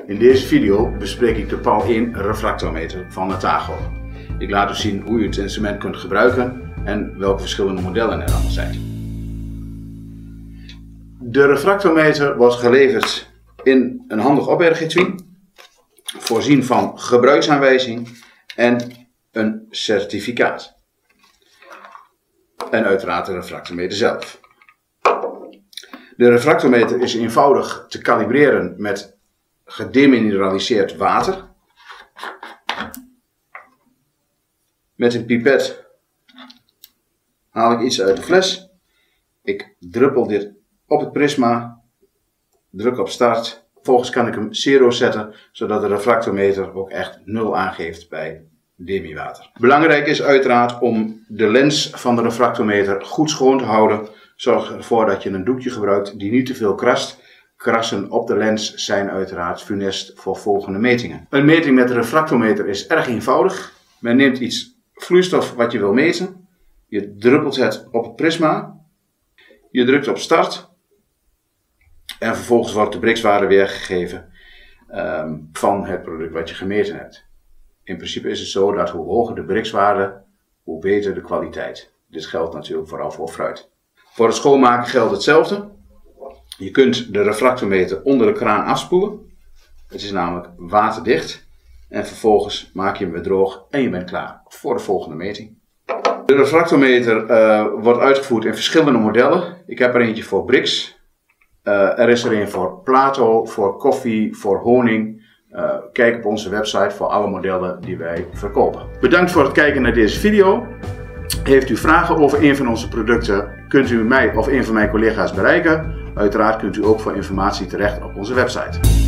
In deze video bespreek ik de PAL 1 refractometer van Natago. Ik laat u zien hoe u het instrument kunt gebruiken en welke verschillende modellen er allemaal zijn. De refractometer wordt geleverd in een handig opbergetui, voorzien van gebruiksaanwijzing en een certificaat. En uiteraard de refractometer zelf. De refractometer is eenvoudig te kalibreren met gedemineraliseerd water. Met een pipet haal ik iets uit de fles. Ik druppel dit op het prisma, druk op start. Vervolgens kan ik hem 0 zetten, zodat de refractometer ook echt 0 aangeeft bij demiwater. Belangrijk is uiteraard om de lens van de refractometer goed schoon te houden. Zorg ervoor dat je een doekje gebruikt die niet te veel krast. Krassen op de lens zijn uiteraard funest voor volgende metingen. Een meting met de refractometer is erg eenvoudig. Men neemt iets vloeistof wat je wil meten. Je druppelt het op het prisma. Je drukt op start. En vervolgens wordt de Brixwaarde weergegeven van het product wat je gemeten hebt. In principe is het zo dat hoe hoger de Brixwaarde, hoe beter de kwaliteit. Dit geldt natuurlijk vooral voor fruit. Voor het schoonmaken geldt hetzelfde. Je kunt de refractometer onder de kraan afspoelen. Het is namelijk waterdicht. En vervolgens maak je hem weer droog en je bent klaar voor de volgende meting. De refractometer wordt uitgevoerd in verschillende modellen. Ik heb er eentje voor Brix. Er is er een voor Plato, voor koffie, voor honing. Kijk op onze website voor alle modellen die wij verkopen. Bedankt voor het kijken naar deze video. Heeft u vragen over een van onze producten, kunt u mij of een van mijn collega's bereiken. Uiteraard kunt u ook voor informatie terecht op onze website.